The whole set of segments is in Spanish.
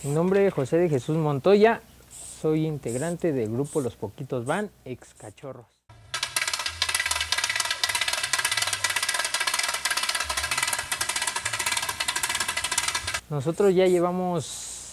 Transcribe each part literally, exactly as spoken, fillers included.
Mi nombre es José de Jesús Montoya, soy integrante del grupo Los Poquitos Van, ex Cachorros. Nosotros ya llevamos,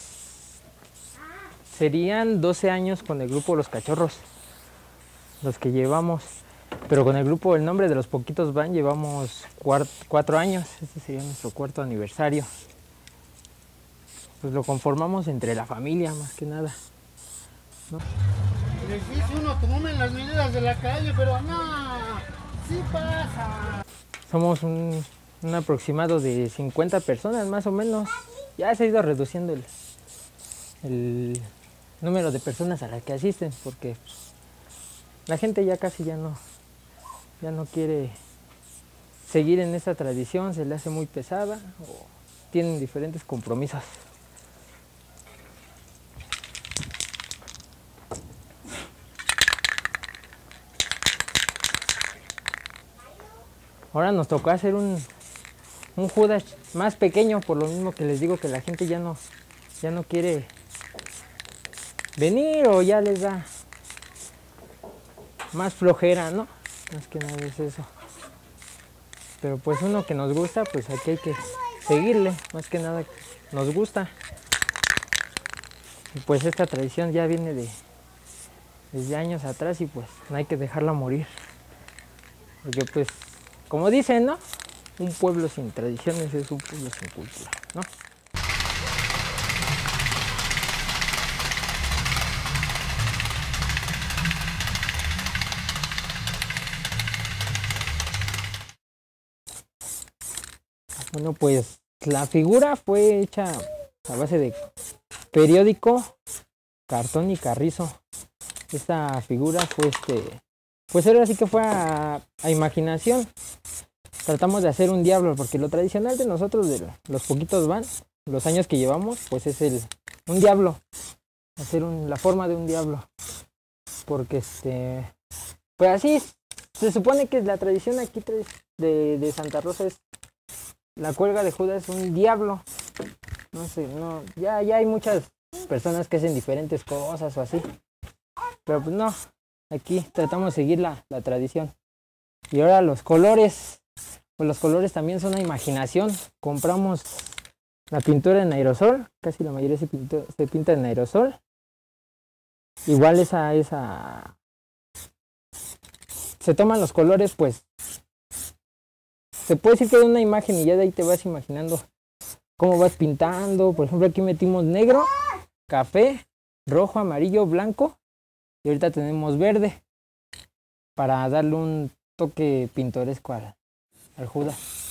serían doce años con el grupo Los Cachorros, los que llevamos, pero con el grupo El Nombre de Los Poquitos Van llevamos cuatro años, este sería nuestro cuarto aniversario. Pues lo conformamos entre la familia más que nada, ¿no? Les dice uno, tomen las medidas de la calle, pero no, sí pasa. Somos un, un aproximado de cincuenta personas más o menos. Ya se ha ido reduciendo el, el número de personas a las que asisten, porque la gente ya casi ya no, ya no quiere seguir en esta tradición, se le hace muy pesada o tienen diferentes compromisos. Ahora nos tocó hacer un, un Judas más pequeño, por lo mismo que les digo que la gente ya no, ya no quiere venir o ya les da más flojera, ¿no? Más que nada es eso. Pero pues uno que nos gusta, pues aquí hay que seguirle, más que nada nos gusta. Y pues esta tradición ya viene de desde años atrás y pues no hay que dejarla morir. Porque pues, como dicen, ¿no? Un pueblo sin tradiciones es un pueblo sin cultura, ¿no? Bueno, pues la figura fue hecha a base de periódico, cartón y carrizo. Esta figura fue este, pues ahora sí que fue a, a imaginación. Tratamos de hacer un diablo, porque lo tradicional de nosotros, de los Poquitos Van, los años que llevamos, pues es el un diablo, hacer un, la forma de un diablo, porque este, pues así se supone que la tradición aquí de, de Santa Rosa es la cuelga de Judas, es un diablo. No sé, no, ya, ya hay muchas personas que hacen diferentes cosas o así, pero pues no, aquí tratamos de seguir la, la tradición. Y ahora los colores. Pues los colores también son una imaginación. Compramos la pintura en aerosol, casi la mayoría se, pintó, se pinta en aerosol. Igual esa, esa... Se toman los colores, pues... Se puede decir que de una imagen y ya de ahí te vas imaginando cómo vas pintando. Por ejemplo, aquí metimos negro, café, rojo, amarillo, blanco. Y ahorita tenemos verde para darle un toque pintoresco al... al Judas.